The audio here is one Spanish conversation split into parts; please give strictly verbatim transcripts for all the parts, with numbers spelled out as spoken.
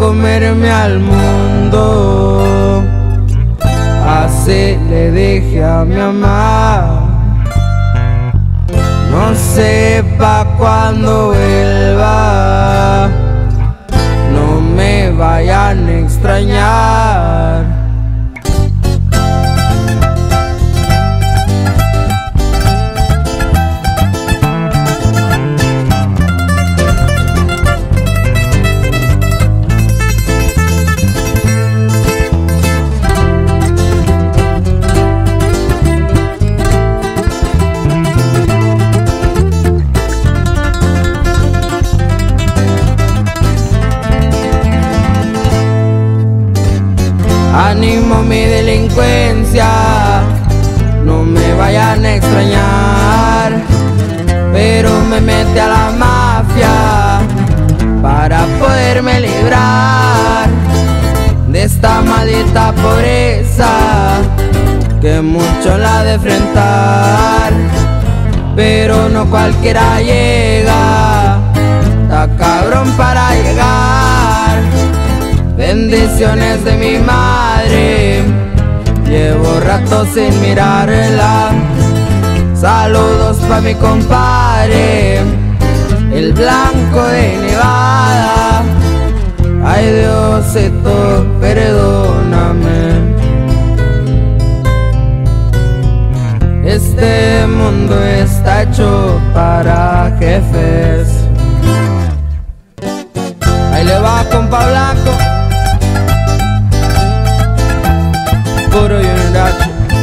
comerme al mundo. Así le dije a mi mamá, no sé pa' cuándo vuelva, no me vayan a extrañar. Animo mi delincuencia, no me vayan a extrañar, pero me metí a la mafia para poderme librar de esta maldita pobreza que mucho la ha de enfrentar, pero no cualquiera llega, está cabrón para llegar. Bendiciones de mi madre, llevo rato sin mirarla. Saludos pa' mi compadre, el blanco de Nevada. Ay Diosito, perdóname. Este mundo está hecho para jefes. Ahí le va, compa blanco. Puro Unidad.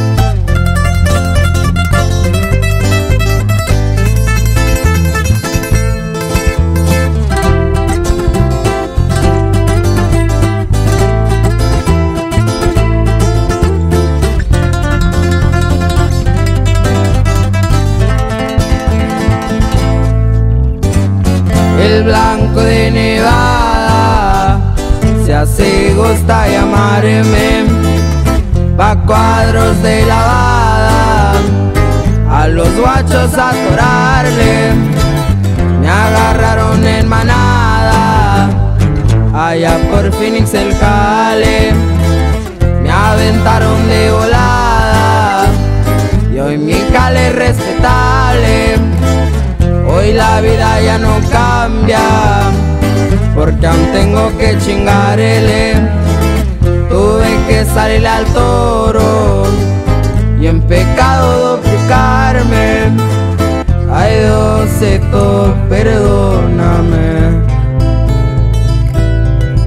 El blanco de Nevada se hace gusta llamarme, pa' cuadros de lavada a los guachos a atorarle. Me agarraron en manada allá por Phoenix el Cale, me aventaron de volada y hoy mi Cale es respetable. Hoy la vida ya no cambia porque aún tengo que chingarle. Tuve que salir al toro y en pecado duplicarme. Ay Diosito, perdóname.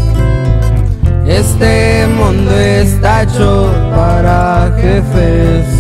Este mundo está hecho para jefes.